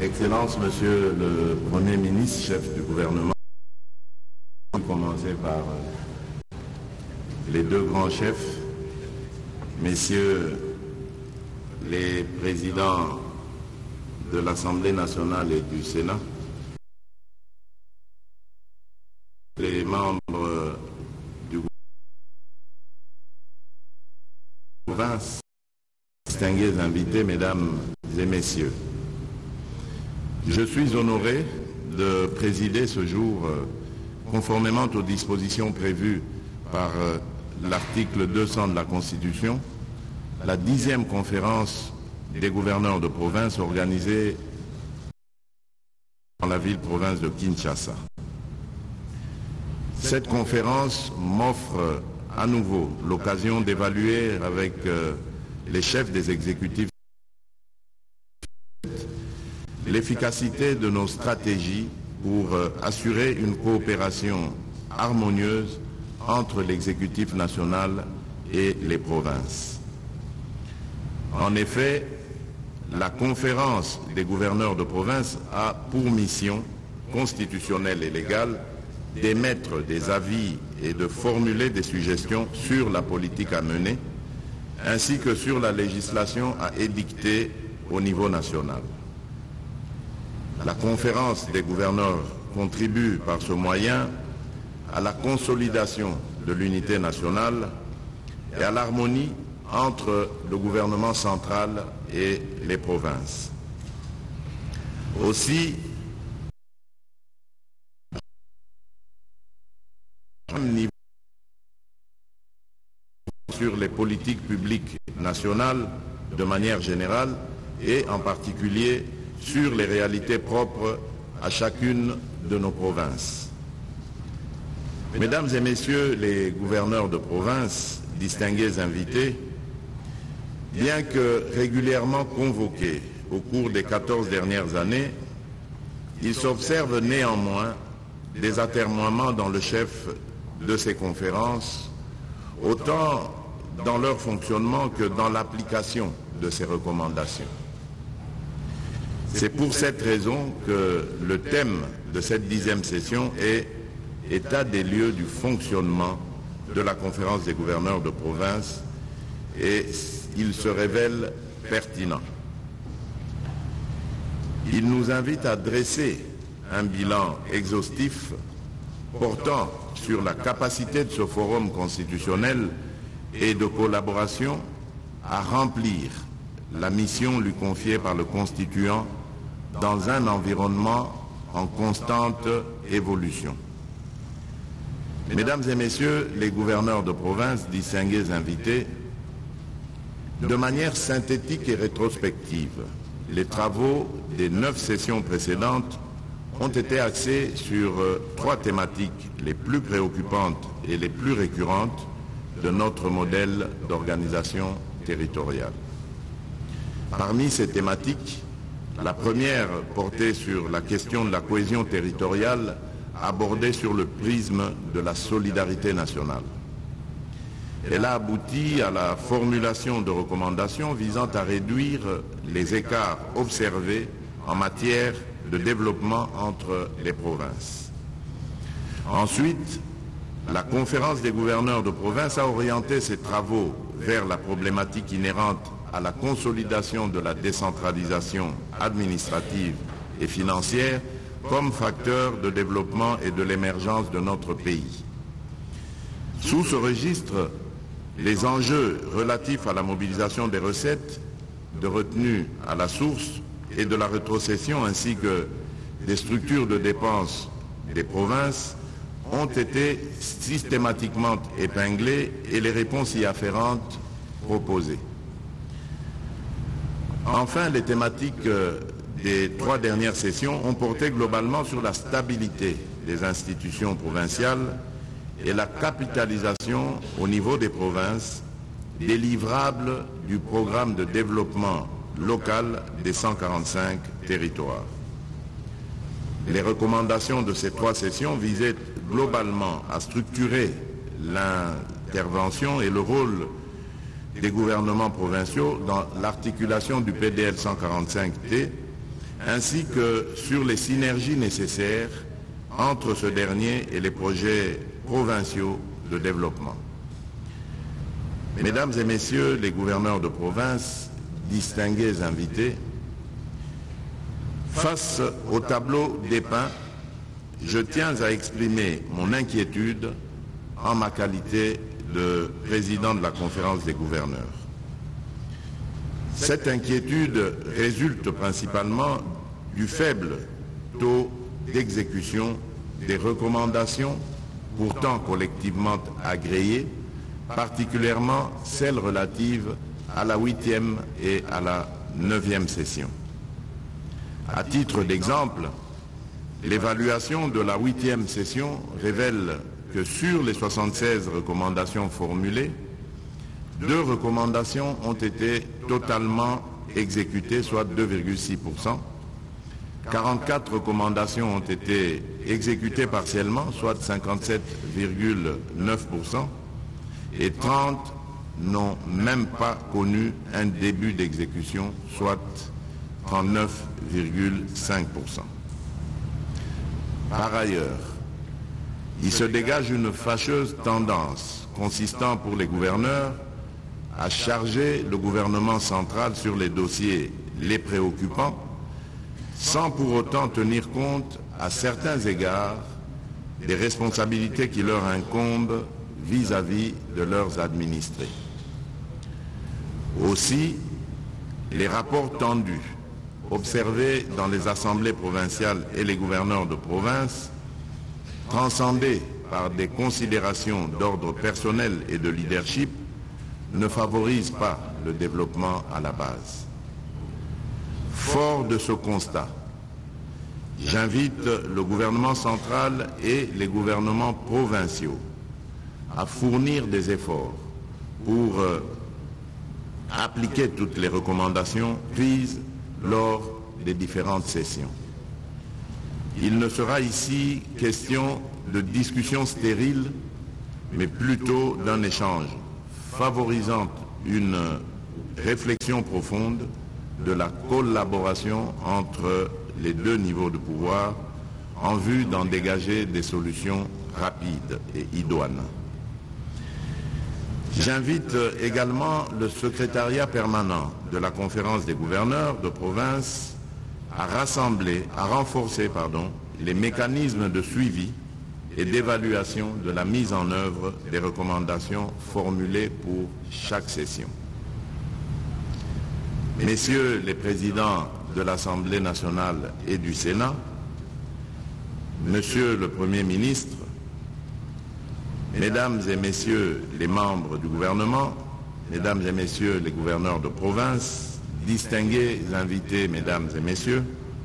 Excellence, Monsieur le Premier ministre, chef du gouvernement, commencer par les deux grands chefs, Messieurs les présidents de l'Assemblée nationale et du Sénat, les membres du gouvernement, distingués invités, Mesdames et Messieurs. Je suis honoré de présider ce jour, conformément aux dispositions prévues par l'article 200 de la Constitution, la 10e conférence des gouverneurs de province organisée dans la ville-province de Kinshasa. Cette conférence m'offre à nouveau l'occasion d'évaluer avec les chefs des exécutifs l'efficacité de nos stratégies pour assurer une coopération harmonieuse entre l'exécutif national et les provinces. En effet, la conférence des gouverneurs de province a pour mission constitutionnelle et légale d'émettre des avis et de formuler des suggestions sur la politique à mener, ainsi que sur la législation à édicter au niveau national. La conférence des gouverneurs contribue par ce moyen à la consolidation de l'unité nationale et à l'harmonie entre le gouvernement central et les provinces. Aussi, sur les politiques publiques nationales de manière générale et en particulier sur les réalités propres à chacune de nos provinces. Mesdames et Messieurs les gouverneurs de province, distingués invités, bien que régulièrement convoqués au cours des 14 dernières années, il s'observe néanmoins des atermoiements dans le chef de ces conférences, autant dans leur fonctionnement que dans l'application de ces recommandations. C'est pour cette raison que le thème de cette 10e session est « État des lieux du fonctionnement de la conférence des gouverneurs de province » et il se révèle pertinent. Il nous invite à dresser un bilan exhaustif portant sur la capacité de ce forum constitutionnel et de collaboration à remplir la mission lui confiée par le Constituant dans un environnement en constante évolution. Mesdames et Messieurs les gouverneurs de province, distingués invités, de manière synthétique et rétrospective, les travaux des 9 sessions précédentes ont été axés sur 3 thématiques les plus préoccupantes et les plus récurrentes de notre modèle d'organisation territoriale. Parmi ces thématiques, la première portait sur la question de la cohésion territoriale abordée sur le prisme de la solidarité nationale. Elle a abouti à la formulation de recommandations visant à réduire les écarts observés en matière de développement entre les provinces. Ensuite, la conférence des gouverneurs de province a orienté ses travaux vers la problématique inhérente à la consolidation de la décentralisation administrative et financière comme facteur de développement et de l'émergence de notre pays. Sous ce registre, les enjeux relatifs à la mobilisation des recettes, de retenue à la source et de la rétrocession ainsi que des structures de dépenses des provinces ont été systématiquement épinglées et les réponses y afférentes proposées. Enfin, les thématiques des 3 dernières sessions ont porté globalement sur la stabilité des institutions provinciales et la capitalisation au niveau des provinces des livrables du programme de développement local des 145 territoires. Les recommandations de ces 3 sessions visaient globalement à structurer l'intervention et le rôle des gouvernements provinciaux dans l'articulation du PDL 145T ainsi que sur les synergies nécessaires entre ce dernier et les projets provinciaux de développement. Mesdames et Messieurs les gouverneurs de province, distingués invités, face au tableau dépeint, je tiens à exprimer mon inquiétude en ma qualité de président de la Conférence des gouverneurs. Cette inquiétude résulte principalement du faible taux d'exécution des recommandations pourtant collectivement agréées, particulièrement celles relatives à la 8e et à la 9e session. À titre d'exemple, l'évaluation de la 8e session révèle que sur les 76 recommandations formulées, 2 recommandations ont été totalement exécutées, soit 2,6%. 44 recommandations ont été exécutées partiellement, soit 57,9%. Et 30 n'ont même pas connu un début d'exécution, soit 39,5%. Par ailleurs, il se dégage une fâcheuse tendance consistant pour les gouverneurs à charger le gouvernement central sur les dossiers les préoccupants sans pour autant tenir compte à certains égards des responsabilités qui leur incombent vis-à-vis de leurs administrés. Aussi, les rapports tendus observés dans les assemblées provinciales et les gouverneurs de province, transcendés par des considérations d'ordre personnel et de leadership, ne favorisent pas le développement à la base. Fort de ce constat, j'invite le gouvernement central et les gouvernements provinciaux à fournir des efforts pour appliquer toutes les recommandations prises lors des différentes sessions. Il ne sera ici question de discussion stérile, mais plutôt d'un échange favorisant une réflexion profonde de la collaboration entre les 2 niveaux de pouvoir en vue d'en dégager des solutions rapides et idoines. J'invite également le secrétariat permanent de la Conférence des gouverneurs de province à renforcer les mécanismes de suivi et d'évaluation de la mise en œuvre des recommandations formulées pour chaque session. Messieurs les présidents de l'Assemblée nationale et du Sénat, Monsieur le Premier ministre, Mesdames et Messieurs les membres du gouvernement, Mesdames et Messieurs les gouverneurs de province, distingués invités, Mesdames et Messieurs,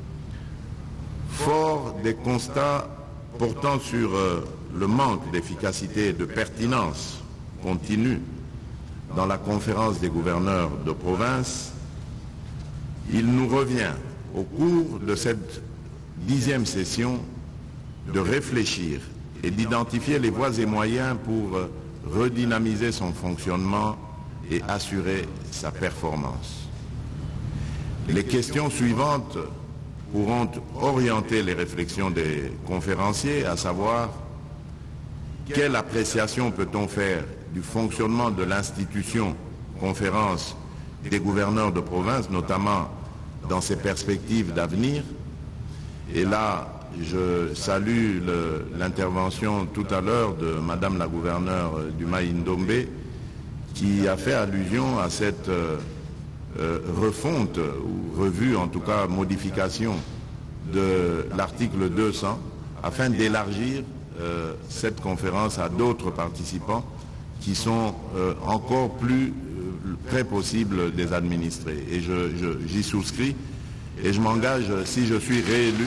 fort des constats portant sur le manque d'efficacité et de pertinence continue dans la conférence des gouverneurs de province, il nous revient au cours de cette 10e session de réfléchir et d'identifier les voies et moyens pour redynamiser son fonctionnement et assurer sa performance. Les questions suivantes pourront orienter les réflexions des conférenciers, à savoir quelle appréciation peut-on faire du fonctionnement de l'institution conférence des gouverneurs de province, notamment dans ses perspectives d'avenir. Et là, je salue l'intervention tout à l'heure de Madame la gouverneure du Maï-Ndombe qui a fait allusion à cette refonte, ou revue en tout cas modification de l'article 200 afin d'élargir cette conférence à d'autres participants qui sont encore plus près possible des administrés. Et j'y souscris et je m'engage, si je suis réélu,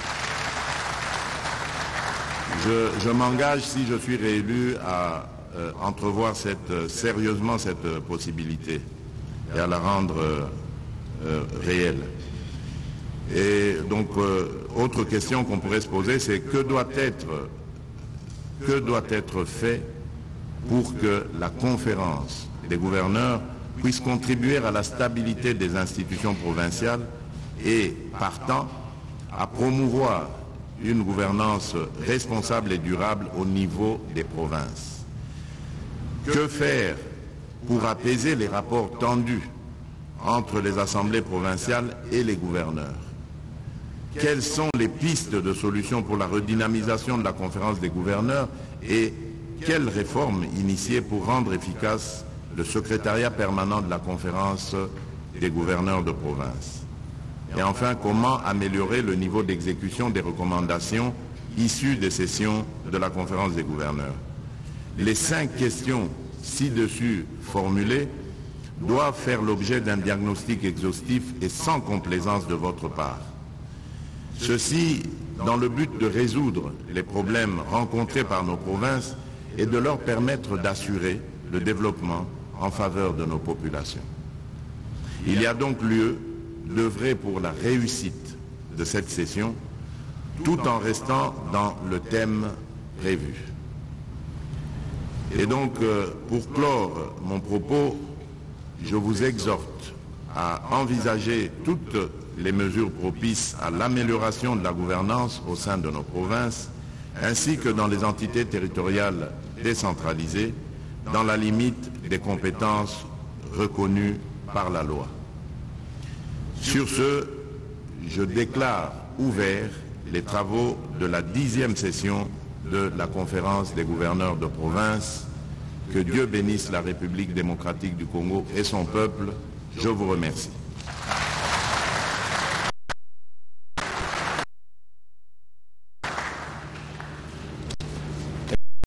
je m'engage, si je suis réélu, à entrevoir sérieusement cette possibilité et à la rendre réelle. Et donc, autre question qu'on pourrait se poser, c'est que doit être fait pour que la conférence des gouverneurs puisse contribuer à la stabilité des institutions provinciales et, partant, à promouvoir une gouvernance responsable et durable au niveau des provinces. Que faire pour apaiser les rapports tendus entre les assemblées provinciales et les gouverneurs? Quelles sont les pistes de solutions pour la redynamisation de la conférence des gouverneurs et quelles réformes initier pour rendre efficace le secrétariat permanent de la conférence des gouverneurs de province? Et enfin, comment améliorer le niveau d'exécution des recommandations issues des sessions de la conférence des gouverneurs? Les 5 questions ci-dessus formulées doivent faire l'objet d'un diagnostic exhaustif et sans complaisance de votre part. Ceci dans le but de résoudre les problèmes rencontrés par nos provinces et de leur permettre d'assurer le développement en faveur de nos populations. Il y a donc lieu d'œuvrer pour la réussite de cette session tout en restant dans le thème prévu. Et donc, pour clore mon propos, je vous exhorte à envisager toutes les mesures propices à l'amélioration de la gouvernance au sein de nos provinces, ainsi que dans les entités territoriales décentralisées, dans la limite des compétences reconnues par la loi. Sur ce, je déclare ouverts les travaux de la 10e session de la conférence des gouverneurs de province. Que Dieu bénisse la République démocratique du Congo et son peuple. Je vous remercie.